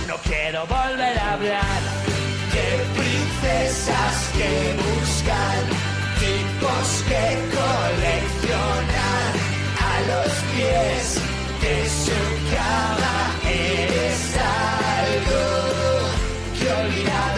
no quiero volver a hablar de princesas que buscan, tipos que coleccionan a los pies de su cama. Eres algo que olvidar.